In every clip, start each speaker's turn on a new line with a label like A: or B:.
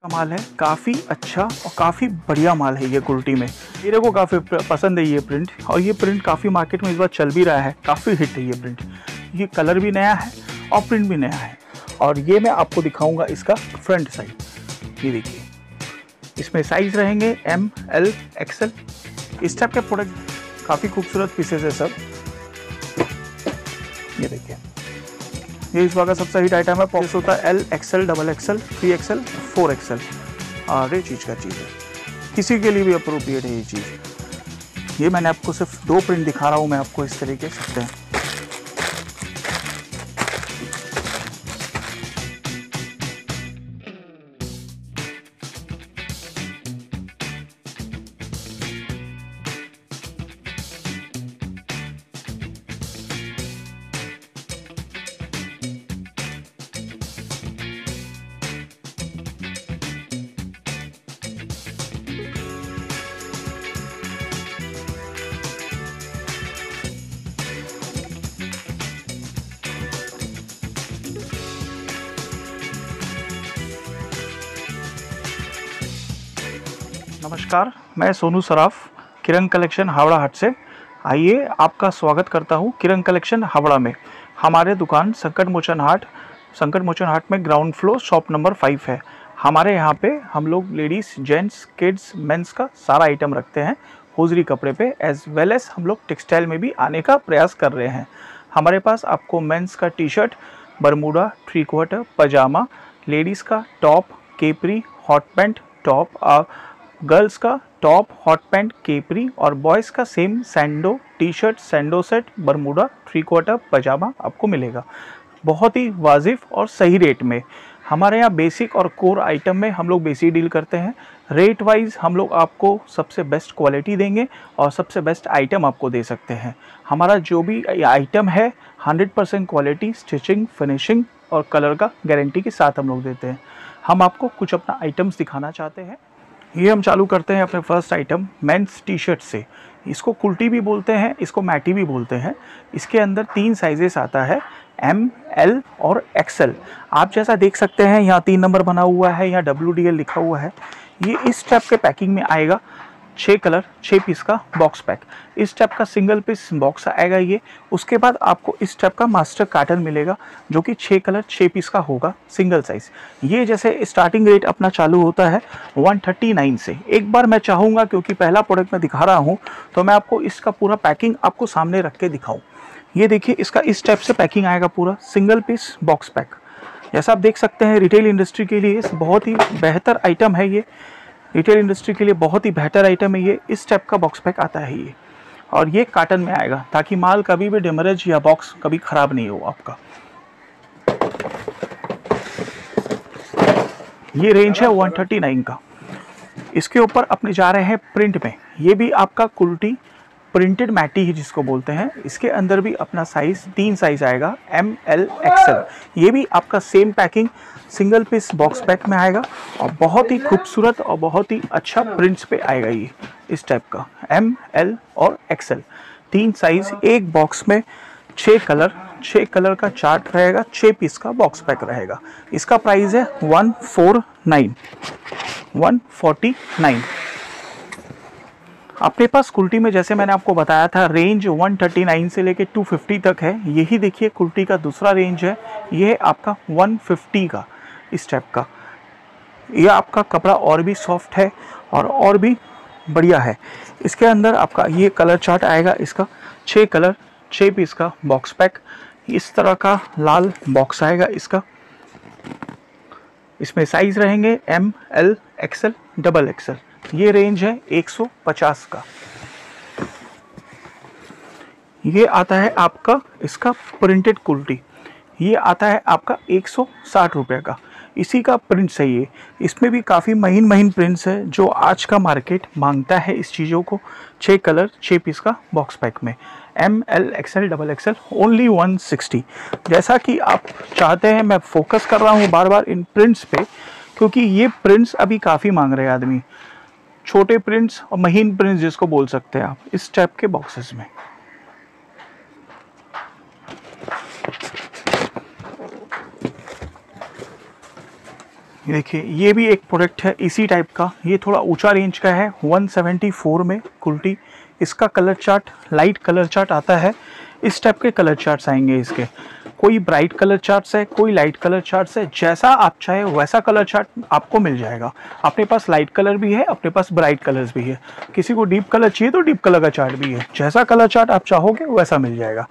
A: का माल है, काफ़ी अच्छा और काफ़ी बढ़िया माल है ये कुर्ती में। मेरे को काफ़ी पसंद है ये प्रिंट, और ये प्रिंट काफ़ी मार्केट में इस बार चल भी रहा है, काफ़ी हिट है ये प्रिंट। ये कलर भी नया है और प्रिंट भी नया है। और ये मैं आपको दिखाऊंगा इसका फ्रंट साइड। ये देखिए, इसमें साइज़ रहेंगे M, L, XL। इस टाइप के प्रोडक्ट काफ़ी खूबसूरत पीसेस है सब। ये देखिए, ये इस बार का सबसे हिट आइटम है। पॉकेट होता है L, XL, XXL, 3XL, 4XL। और ये चीज़ का चीज़ है, किसी के लिए भी अप्रोप्रिएट है ये चीज़। ये मैंने आपको सिर्फ 2 प्रिंट दिखा रहा हूँ मैं आपको इस तरीके से। नमस्कार, मैं सोनू सराफ, किरण कलेक्शन हावड़ा हाट से। आइए, आपका स्वागत करता हूँ किरण कलेक्शन हावड़ा में। हमारे दुकान संकट मोचन हाट में ग्राउंड फ्लोर शॉप नंबर 5 है। हमारे यहाँ पे हम लोग लेडीज़, जेंट्स, किड्स, मेंस का सारा आइटम रखते हैं होजरी कपड़े पे, एज वेल एज हम लोग टेक्सटाइल में भी आने का प्रयास कर रहे हैं। हमारे पास आपको मेंस का टी शर्ट, बरमूडा, 3/4, पजामा, लेडीज़ का top, capri, hot pant, top, girls का टॉप, हॉट पैंट, केपरी, और बॉयज़ का same sando T shirt, sando set, Bermuda, 3/4 pyjama आपको मिलेगा बहुत ही वाजिब और सही रेट में। हमारे यहाँ बेसिक और कोर आइटम में हम लोग बेसिक डील करते हैं। रेट वाइज हम लोग आपको सबसे बेस्ट क्वालिटी देंगे और सबसे बेस्ट आइटम आपको दे सकते हैं। हमारा जो भी आइटम है 100% क्वालिटी, स्टिचिंग, फिनिशिंग और कलर का गारंटी के साथ हम लोग देते हैं। हम आपको कुछ अपना आइटम्स दिखाना चाहते हैं। ये हम चालू करते हैं अपने first item men's T shirt से। इसको कुर्ती भी बोलते हैं, इसको मैटी भी बोलते हैं। इसके अंदर 3 साइजेस आता है, M, L और XL। आप जैसा देख सकते हैं यहाँ 3 नंबर बना हुआ है, यहाँ WDL लिखा हुआ है। ये इस टाइप के पैकिंग में आएगा, 6 कलर, 6 पीस का बॉक्स पैक। इस टाइप का सिंगल पीस बॉक्स आएगा ये। उसके बाद आपको इस टाइप का मास्टर कार्टन मिलेगा जो कि 6 कलर, 6 पीस का होगा, सिंगल साइज। ये जैसे स्टार्टिंग रेट अपना चालू होता है 139 से। एक बार मैं चाहूँगा, क्योंकि पहला प्रोडक्ट मैं दिखा रहा हूँ, तो मैं आपको इसका पूरा पैकिंग आपको सामने रख के दिखाऊँ। ये देखिए, इसका इस टाइप से पैकिंग आएगा, पूरा सिंगल पीस बॉक्स पैक। जैसा आप देख सकते हैं, रिटेल इंडस्ट्री के लिए बहुत ही बेहतर आइटम है ये। रिटेल इंडस्ट्री के लिए बहुत ही बेहतर आइटम है ये। इस टाइप का बॉक्स पैक आता है ये, और ये कार्टन में आएगा ताकि माल कभी भी डैमेज या बॉक्स कभी ख़राब नहीं हो आपका। ये रेंज है 139 का। इसके ऊपर अपने जा रहे हैं प्रिंट में। ये भी आपका कुर्ती प्रिंटेड मैटी है जिसको बोलते हैं। इसके अंदर भी अपना साइज 3 साइज आएगा, M, L, XL। ये भी आपका same packing, single piece box pack में आएगा और बहुत ही खूबसूरत और बहुत ही अच्छा प्रिंट्स पे आएगा ये। इस टाइप का M, L और XL 3 साइज, एक बॉक्स में 6 कलर का चार्ट रहेगा, 6 पीस का बॉक्स पैक रहेगा। इसका प्राइस है 149। अपने पास कुर्ती में, जैसे मैंने आपको बताया था, रेंज 139 से लेके 250 तक है। यही देखिए कुर्ती का दूसरा रेंज है, ये है आपका 150 का। इस टाइप का ये आपका कपड़ा और भी सॉफ्ट है और भी बढ़िया है। इसके अंदर आपका ये कलर चार्ट आएगा, इसका 6 कलर, 6 पीस का बॉक्स पैक। इस तरह का लाल बॉक्स आएगा इसका। इसमें साइज रहेंगे M, L, XL, XXL। ये रेंज है 150 का। ये आता है आपका इसका प्रिंटेड कुर्ती, ये आता है आपका 160 रुपये का। इसी का प्रिंट सही है। इसमें भी काफ़ी महीन प्रिंट्स है जो आज का मार्केट मांगता है इस चीज़ों को। 6 कलर, 6 पीस का बॉक्स पैक में, M, L, XL, XXL, only 160। जैसा कि आप चाहते हैं, मैं फोकस कर रहा हूँ बार बार इन प्रिंट्स पे, क्योंकि ये प्रिंट्स अभी काफ़ी मांग रहे हैं आदमी। छोटे प्रिंट्स और महीन प्रिंट्स जिसको बोल सकते हैं आप, इस टाइप के बॉक्सेस में। ये देखिए, ये भी एक प्रोडक्ट है इसी टाइप का, ये थोड़ा ऊंचा रेंज का है, 174 में कुर्ती। इसका colour chart light colour chart आता है, इस टाइप के कलर चार्ट्स आएंगे इसके। कोई ब्राइट कलर चार्ट्स है, कोई लाइट कलर चार्ट्स है, जैसा आप चाहे वैसा कलर चार्ट आपको मिल जाएगा। अपने पास लाइट कलर भी है, अपने पास ब्राइट कलर्स भी है। किसी को डीप कलर चाहिए तो डीप कलर का चार्ट भी है, जैसा कलर चार्ट आप चाहोगे वैसा मिल जाएगा।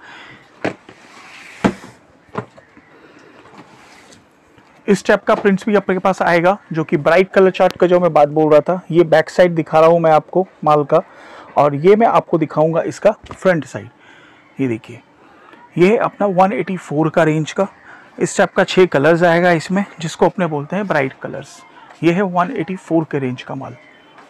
A: इस टाइप का प्रिंट्स भी आपके पास आएगा, जो कि ब्राइट कलर चार्ट का जो मैं बात बोल रहा था। ये बैक साइड दिखा रहा हूँ मैं आपको माल का, और ये मैं आपको दिखाऊंगा इसका फ्रंट साइड। ये देखिए, ये है अपना 184 का रेंज का। इस टाइप का 6 कलर्स आएगा इसमें, जिसको अपने बोलते हैं ब्राइट कलर्स। ये है 184 के रेंज का माल।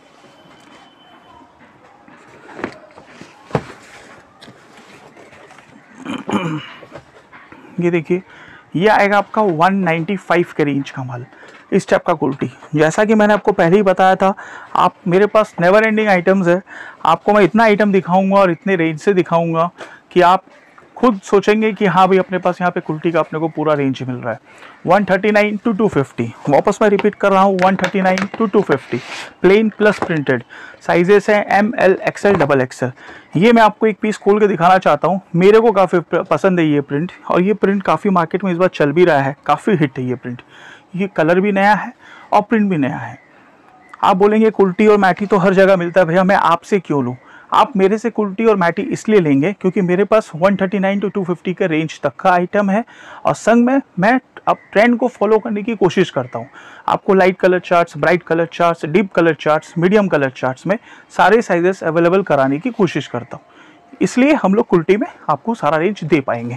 A: ये देखिए, ये आएगा आपका 195 के रेंज का माल। इस टाइप का कुर्ती, जैसा कि मैंने आपको पहले ही बताया था, आप मेरे पास नेवर एंडिंग आइटम्स है। आपको मैं इतना आइटम दिखाऊंगा और इतने रेंज से दिखाऊंगा कि आप खुद सोचेंगे कि हाँ भाई, अपने पास यहाँ पे कुर्ती का अपने को पूरा रेंज मिल रहा है। 139 to 250, वापस मैं रिपीट कर रहा हूँ, 139 to 250, plain plus printed. Sizes हैं ML, XL, XXL। ये मैं आपको एक पीस खोल के दिखाना चाहता हूँ। मेरे को काफ़ी पसंद है ये प्रिंट, और ये प्रिंट काफ़ी मार्केट में इस बार चल भी रहा है, काफ़ी हिट है ये प्रिंट। ये कलर भी नया है और प्रिंट भी नया है। आप बोलेंगे कुर्ती और मैटी तो हर जगह मिलता है, भैया मैं आपसे क्यों लूँ? आप मेरे से कुर्ती और मैटी इसलिए लेंगे क्योंकि मेरे पास 139 to 250 के रेंज तक का आइटम है, और संग में मैं अब ट्रेंड को फॉलो करने की कोशिश करता हूँ। आपको light colour charts, bright colour charts, deep colour charts, medium colour charts में सारे साइजेस अवेलेबल कराने की कोशिश करता हूँ। इसलिए हम लोग कुर्ती में आपको सारा रेंज दे पाएंगे।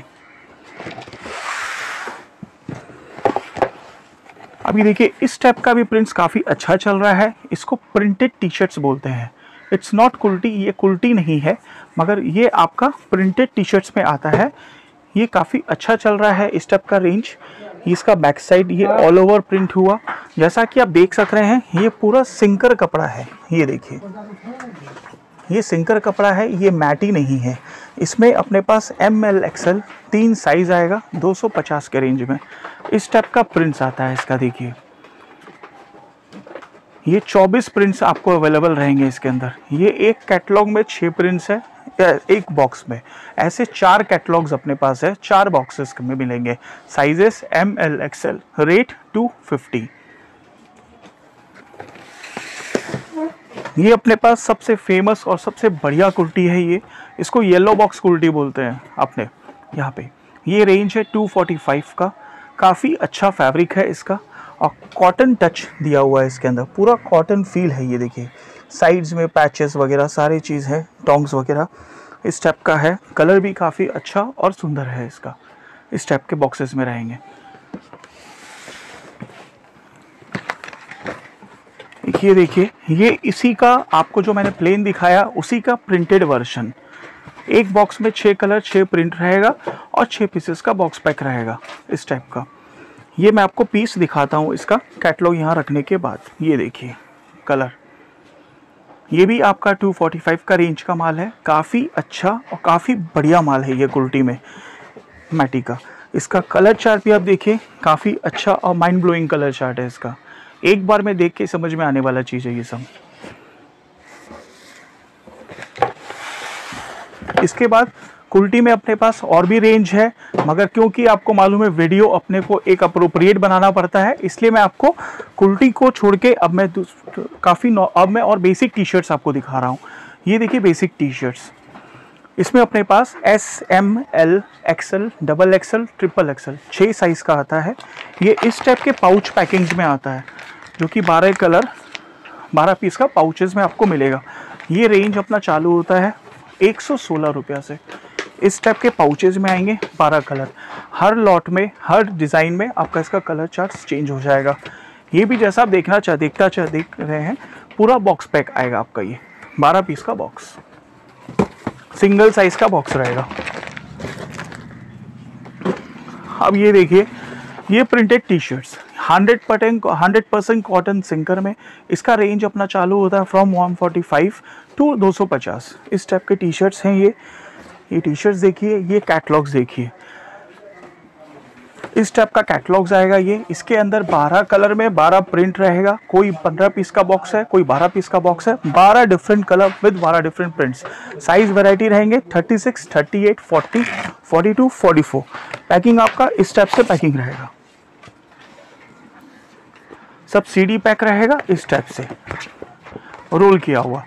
A: अभी देखिए, इस टाइप का भी प्रिंट्स काफ़ी अच्छा चल रहा है। इसको प्रिंटेड टी शर्ट्स बोलते हैं। इट्स नॉट कुर्ती, ये कुर्ती नहीं है, मगर ये आपका प्रिंटेड टी शर्ट्स में आता है। ये काफ़ी अच्छा चल रहा है इस टाइप का रेंज। इसका बैक साइड ये ऑल ओवर प्रिंट हुआ, जैसा कि आप देख सक रहे हैं। ये पूरा सिंकर कपड़ा है, ये देखिए, ये सिंकर कपड़ा है, ये मैटी नहीं है। इसमें अपने पास ML, XL 3 साइज आएगा, 250 के रेंज में। इस टाइप का प्रिंट्स आता है इसका। देखिए, ये 24 प्रिंट्स आपको अवेलेबल रहेंगे इसके अंदर। ये एक कैटलॉग में 6 प्रिंट्स है, एक बॉक्स में। ऐसे 4 कैटलॉग्स अपने पास है, 4 बॉक्सेस में मिलेंगे। Sizes ML, XL, rate 250। ये अपने पास सबसे फेमस और सबसे बढ़िया कुर्ती है ये। इसको येलो बॉक्स कुर्ती बोलते हैं अपने यहाँ पे। ये रेंज है 245 का। काफ़ी अच्छा फैब्रिक है इसका, और कॉटन टच दिया हुआ है इसके अंदर, पूरा कॉटन फील है। ये देखिए, साइड्स में पैचेस वगैरह सारी चीज़ है, टोंग्स वगैरह इस टाइप का है। कलर भी काफ़ी अच्छा और सुंदर है इसका। इस टाइप के बॉक्सेस में रहेंगे। ये देखिए, ये इसी का आपको जो मैंने प्लेन दिखाया उसी का प्रिंटेड वर्जन। एक बॉक्स में 6 कलर, 6 प्रिंट रहेगा, और 6 पीसेस का बॉक्स पैक रहेगा इस टाइप का। ये मैं आपको पीस दिखाता हूँ इसका कैटलॉग यहाँ रखने के बाद। ये देखिए कलर, ये भी आपका 245 का रेंज का माल है। काफ़ी अच्छा और काफ़ी बढ़िया माल है ये कुर्ती में मैटी का। इसका कलर चार्ट भी आप देखिए, काफ़ी अच्छा और माइंड ब्लोइंग कलर चार्ट है इसका। एक बार में देख के समझ में आने वाला चीज़ है ये सब। इसके बाद कुर्ती में अपने पास और भी रेंज है, मगर क्योंकि आपको मालूम है वीडियो अपने को एक अप्रोप्रिएट बनाना पड़ता है, इसलिए मैं आपको कुर्ती को छोड़ के अब मैं और बेसिक टी शर्ट्स आपको दिखा रहा हूँ। ये देखिए बेसिक टी शर्ट्स, इसमें अपने पास S, M, L, XL, XXL, XXL 6 size का आता है। ये इस टाइप के पाउच पैकिंग में आता है, जो कि 12 कलर 12 पीस का पाउचेस में आपको मिलेगा। ये रेंज अपना चालू होता है 116 रुपया से। इस टाइप के पाउचेज में आएंगे 12 कलर। हर लॉट में, हर डिज़ाइन में आपका इसका कलर चार्ट चेंज हो जाएगा। ये भी जैसा आप देख रहे हैं, पूरा बॉक्स पैक आएगा आपका। ये 12 पीस का बॉक्स, सिंगल साइज का बॉक्स रहेगा। अब ये देखिए, ये printed T shirts 100% cotton sinker में। इसका रेंज अपना चालू होता है फ्रॉम 145 टू 250। इस टाइप के टी शर्ट्स हैं ये टी शर्ट्स देखिए, ये कैटलॉग्स देखिए। इस टाइप का कैटलॉग्स आएगा ये। इसके अंदर 12 कलर में 12 प्रिंट रहेगा। कोई 15 पीस का बॉक्स है, कोई 12 पीस का बॉक्स है। 12 different colour with 12 different prints. Size variety रहेंगे 36, 38, 40, 42, 44। पैकिंग आपका इस टाइप से पैकिंग रहेगा। सब सीडी पैक रहेगा इस टाइप से, रोल किया हुआ।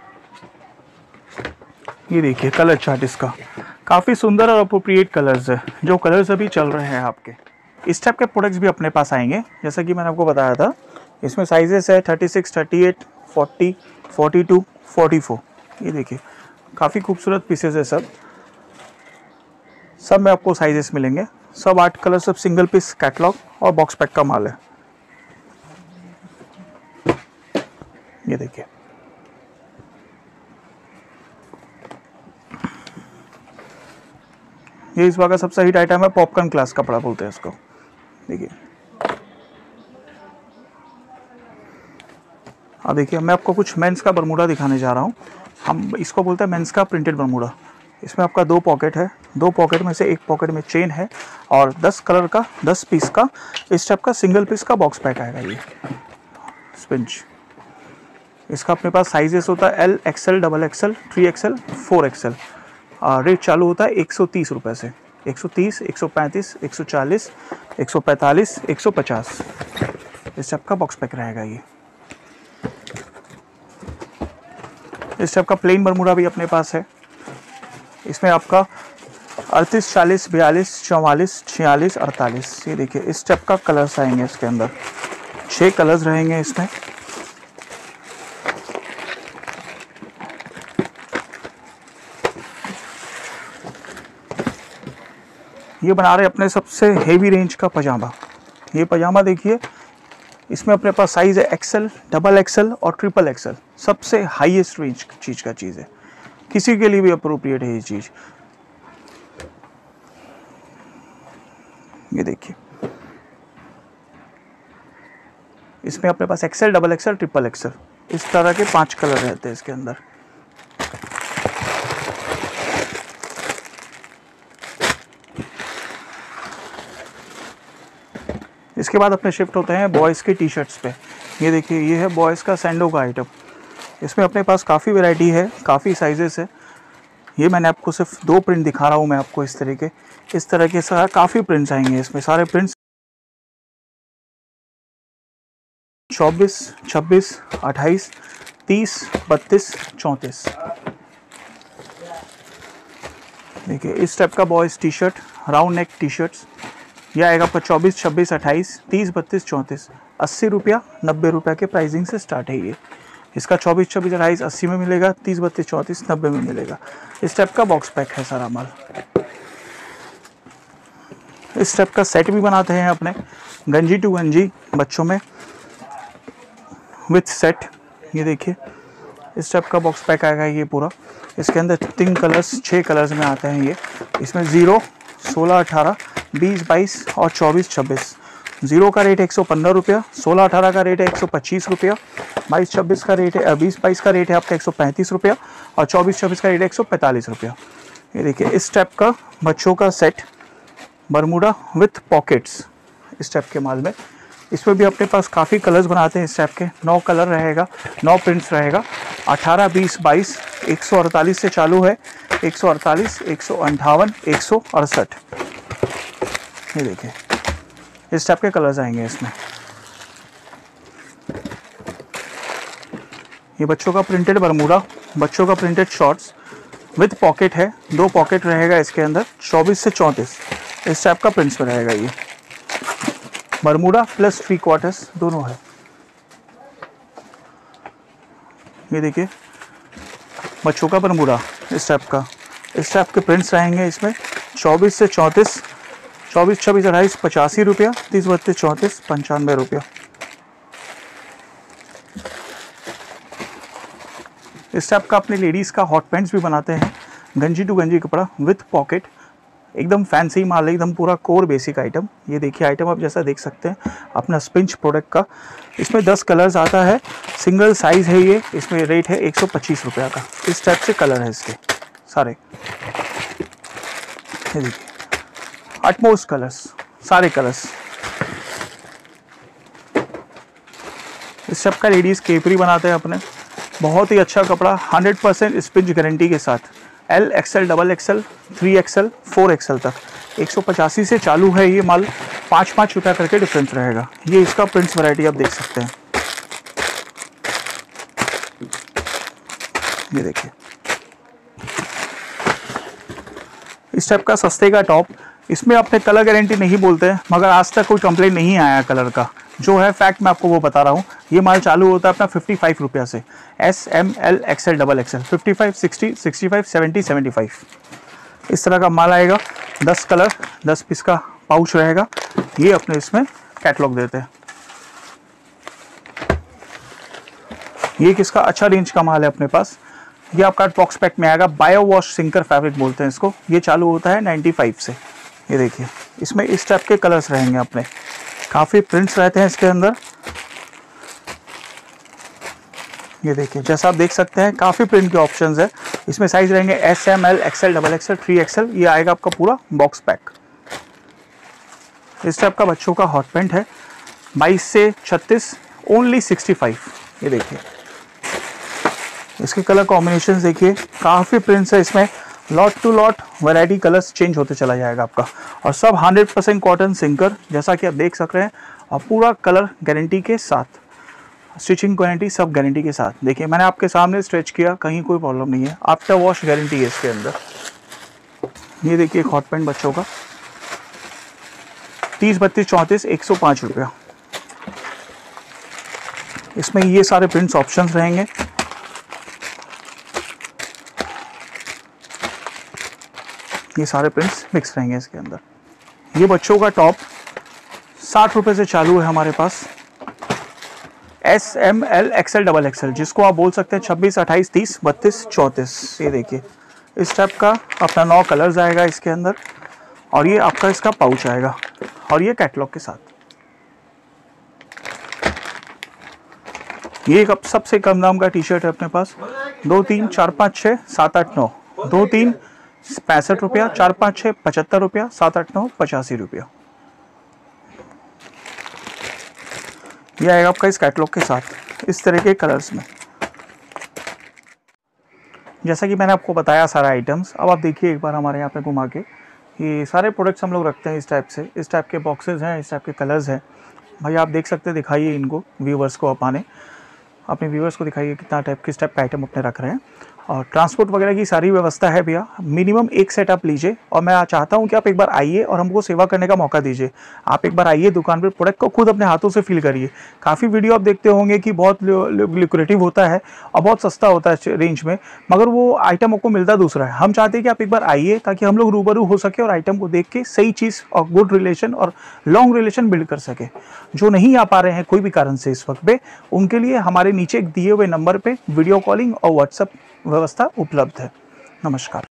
A: ये देखिए कलर चार्ट इसका काफ़ी सुंदर और अप्रोप्रिएट कलर्स है, जो कलर्स अभी चल रहे हैं आपके। इस टाइप के प्रोडक्ट्स भी अपने पास आएंगे, जैसा कि मैंने आपको बताया था। इसमें साइजेस है 36, 38, 40, 42, 44। ये देखिए काफ़ी खूबसूरत पीसेस है सब में आपको साइजेस मिलेंगे। सब 8 कलर, सब सिंगल पीस कैटलॉग और बॉक्स पैक का माल है। ये देखिए ये इस बार का सबसे हिट आइटम है, पॉपकॉर्न क्लास कपड़ा बोलते हैं इसको। देखिए अब देखिए मैं आपको कुछ मेंस का बरमूडा दिखाने जा रहा हूँ। हम इसको बोलते हैं मेंस का प्रिंटेड बरमूडा। इसमें आपका 2 पॉकेट है, 2 पॉकेट में से एक पॉकेट में चेन है और 10 कलर का 10 पीस का इस टाइप का सिंगल पीस का बॉक्स पैक आएगा। ये स्पिंच, इसका अपने पास साइजेस होता है L, XL, XXL, 3XL, 4XL। Rate चालू होता है 130 रुपये से। 130, 135, 140, 145, 150 इस टाइप का बॉक्स पैक रहेगा। ये इस टाइप का प्लेन बरमूडा भी अपने पास है। इसमें आपका 38, 40, 42, 44, 46, 48। ये देखिए इस टाइप का कलर्स आएंगे इसके अंदर। 6 कलर्स रहेंगे इसमें। ये बना रहे अपने सबसे हेवी रेंज का पजामा। ये पजामा देखिए, इसमें अपने पास साइज़ है XL, XXL और XXL। सबसे हाईएस्ट रेंज चीज़ का चीज़ है, किसी के लिए भी अप्रोप्रिएट है ये चीज़। ये देखिए इसमें अपने पास XL, XXL, XXL इस तरह के 5 कलर रहते हैं इसके अंदर। इसके बाद अपने शिफ्ट होते हैं बॉयज़ के टी शर्ट्स पे। ये देखिए ये है बॉयज़ का सैंडो का आइटम। इसमें अपने पास काफ़ी वैरायटी है, काफ़ी साइजेस है। ये मैंने आपको सिर्फ 2 प्रिंट दिखा रहा हूँ मैं आपको। इस तरह के सारा काफ़ी प्रिंट्स आएंगे इसमें। सारे प्रिंट्स 24, 26, 28, 30, 32, 34। देखिए इस टाइप का boys T shirt, round neck T shirts. यह आएगा आपका 24, 26, 28, 30, 32, 34। 80 रुपया, 90 रुपये के प्राइसिंग से स्टार्ट है ये। इसका 24, 26, 28 80 में मिलेगा, 30, 32, 34 90 में मिलेगा। इस टाइप का बॉक्स पैक है सारा माल। इस टाइप का सेट भी बनाते हैं अपने, गंजी टू गंजी बच्चों में विथ सेट। ये देखिए इस टाइप का बॉक्स पैक आएगा ये पूरा। इसके अंदर 3 कलर्स, 6 कलर्स में आते हैं ये। इसमें 0, 16, 18, 20, 22 और 24, 26। 0 का रेट 115 रुपया, 16, 18 का रेट है 125 रुपया, 22, 26 का रेट है 20, 22 का रेट है आपका 135 रुपया और 24, 26 का रेट है 145 रुपया। ये देखिए इस टाइप का बच्चों का सेट बरमूडा विथ पॉकेट्स इस टाइप के माल में। इसमें भी अपने पास काफ़ी कलर्स बनाते हैं इस टाइप के। 9 कलर रहेगा, 9 प्रिंट्स रहेगा। 18, 20, 22, 148 से चालू है, 148, 158, 168। ये देखिए इस टाइप के कलर्स आएंगे इसमें। ये बच्चों का प्रिंटेड बरमूडा, बच्चों का प्रिंटेड शॉर्ट्स विथ पॉकेट है। 2 पॉकेट रहेगा इसके अंदर। 24 से 34 इस टाइप का प्रिंट्स में रहेगा ये। बरमूडा प्लस 3 क्वार्टर्स दोनों है। ये देखिए बच्चों का बरमूडा इस टाइप के प्रिंट्स रहेंगे इसमें। 24 से 34, 24, 26, 28 85 रुपया, 30, 32, 34 95 रुपया। इस टाइप का अपने लेडीज़ का हॉट पैंट्स भी बनाते हैं, गंजी टू गंजी कपड़ा विथ पॉकेट। एकदम फैंसी माल है, एकदम पूरा कोर बेसिक आइटम। ये देखिए आइटम आप जैसा देख सकते हैं अपना स्पिंच प्रोडक्ट का। इसमें 10 कलर्स आता है, सिंगल साइज़ है ये। इसमें रेट है 125 रुपया का। इस टाइप से कलर है इसके सारे। ये देखिए अटमोस्ट कलर्स, सारे कलर्स। इस सब का लेडीज़ केपरी बनाते हैं अपने, बहुत ही अच्छा कपड़ा, 100% स्पिंच गारंटी के साथ। L, XL, double XL, 3XL, 4XL तक 185 से चालू है ये माल, 5-5 रुपया करके डिफरेंस रहेगा। ये इसका प्रिंट्स वैरायटी आप देख सकते हैं, ये देखिए इस टाइप का सस्ते का टॉप। इसमें अपने कलर गारंटी नहीं बोलते हैं, मगर आज तक कोई कंप्लेंट नहीं आया कलर का, जो है फैक्ट मैं आपको वो बता रहा हूँ। ये माल चालू होता है अपना 55 रुपया से, S, M, L, XL, double XL, 55, 60, 65, 70, 75 इस तरह का माल आएगा। 10 कलर, 10 पीस का पाउच रहेगा। ये अपने इसमें कैटलॉग देते हैं। ये किसका अच्छा रेंज का माल है अपने पास। ये आपका बॉक्स पैक में आएगा, बायो वॉश सिंकर फैब्रिक बोलते हैं इसको। ये चालू होता है 95 से। ये देखिए इसमें इस टाइप के कलर्स रहेंगे अपने, काफ़ी प्रिंट्स रहते हैं इसके अंदर। ये देखिए जैसा आप देख सकते हैं काफ़ी प्रिंट के ऑप्शंस है। इसमें साइज रहेंगे S, M, L, XL, double XL, 3XL। ये आएगा आपका पूरा बॉक्स पैक। इस टाइप का बच्चों का हॉट पैंट है, 22 से 36, ओनली 65। ये देखिए इसके कलर कॉम्बिनेशन देखिए, काफ़ी प्रिंट्स है इसमें, lot to lot variety colours change होते चला जाएगा आपका। और सब 100% कॉटन सिंकर, जैसा कि आप देख सक रहे हैं, और पूरा कलर गारंटी के साथ, स्टिचिंग गारंटी सब गारंटी के साथ। देखिए मैंने आपके सामने स्ट्रेच किया, कहीं कोई प्रॉब्लम नहीं है, आफ्टर वॉश गारंटी है इसके अंदर। ये देखिए एक हॉट पैंट बच्चों का, 30, 32, 34, 105 रुपया। इसमें ये सारे प्रिंट्स ऑप्शंस रहेंगे। ये सारे प्रिंट्स मिक्स रहेंगे इसके अंदर। ये बच्चों का टॉप 60 रुपये से चालू है हमारे पास, S, M, L, XL, double XL, जिसको आप बोल सकते हैं 26, 28, 30, 32, 34। ये देखिए इस टाइप का अपना 9 कलर्स आएगा इसके अंदर, और ये आपका इसका पाउच आएगा, और ये कैटलॉग के साथ। ये एक सबसे कम दाम का टी शर्ट है अपने पास, 2, 3, 4, 5, 6, 7, 8, 9, 2, 3, 65 रुपया, 4, 5, 6, 75 रुपया, 7, 8, 9, 85 रुपया। ये आएगा आपका इस कैटलॉग के साथ, इस तरह के कलर्स में। जैसा कि मैंने आपको बताया सारा आइटम्स, अब आप देखिए एक बार हमारे यहाँ पे घुमा के, ये सारे प्रोडक्ट्स हम लोग रखते हैं इस टाइप से, इस टाइप के बॉक्सेस हैं, इस टाइप के कलर्स हैं। भाई आप देख सकते हैं, दिखाइए इनको व्यूवर्स को, अपने व्यूवर्स को दिखाइए कितना टाइप किस टाइप का आइटम अपने रख रहे हैं। और ट्रांसपोर्ट वगैरह की सारी व्यवस्था है भैया। मिनिमम एक सेट आप लीजिए, और मैं चाहता हूं कि आप एक बार आइए और हमको सेवा करने का मौका दीजिए। आप एक बार आइए दुकान पर, प्रोडक्ट को खुद अपने हाथों से फील करिए। काफ़ी वीडियो आप देखते होंगे कि बहुत लुक्रेटिव होता है और बहुत सस्ता होता है रेंज में, मगर वो आइटम आपको मिलता दूसरा है। हम चाहते हैं कि आप एक बार आइए ताकि हम लोग रूबरू हो सके और आइटम को देख के सही चीज़ और गुड रिलेशन और लॉन्ग रिलेशन बिल्ड कर सके। जो नहीं आ पा रहे हैं कोई भी कारण से इस वक्त पे, उनके लिए हमारे नीचे दिए हुए नंबर पे वीडियो कॉलिंग और व्हाट्सएप व्यवस्था उपलब्ध है। नमस्कार।